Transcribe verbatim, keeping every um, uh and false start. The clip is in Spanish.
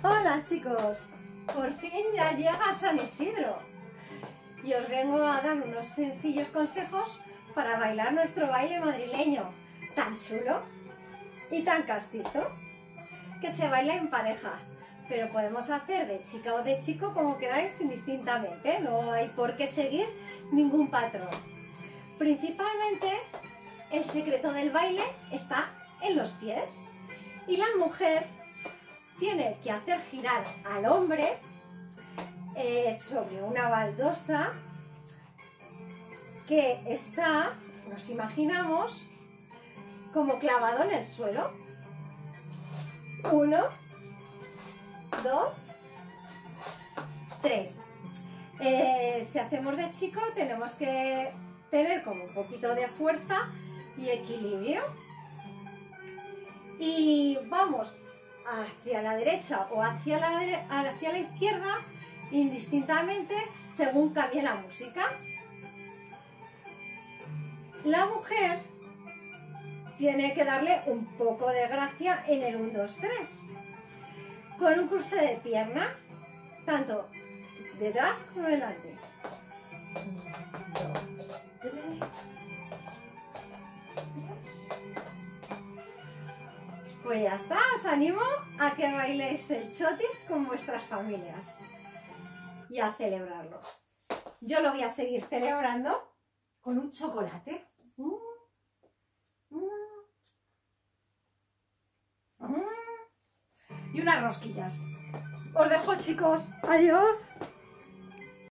Hola chicos, por fin ya llega San Isidro y os vengo a dar unos sencillos consejos para bailar nuestro baile madrileño tan chulo y tan castizo, que se baila en pareja, pero podemos hacer de chica o de chico como queráis indistintamente, no hay por qué seguir ningún patrón. Principalmente el secreto del baile está en los pies y la mujer tiene que hacer girar al hombre eh, sobre una baldosa que está, nos imaginamos, como clavado en el suelo. Uno, dos, tres. Eh, si hacemos de chico tenemos que tener como un poquito de fuerza y equilibrio. Y vamos hacia la derecha o hacia la, dere hacia la izquierda, indistintamente, según cambie la música. La mujer tiene que darle un poco de gracia en el uno, dos, tres, con un cruce de piernas, tanto detrás como delante. uno, dos, tres. Pues ya está, os animo a que bailéis el chotis con vuestras familias y a celebrarlo. Yo lo voy a seguir celebrando con un chocolate. Mm, mm, mm, y unas rosquillas. Os dejo, chicos. Adiós.